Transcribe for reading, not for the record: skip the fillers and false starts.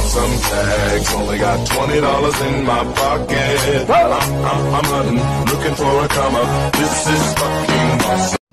some tags. Only got $20 in my pocket. I'm hunting, looking for a come up. This is fucking awesome.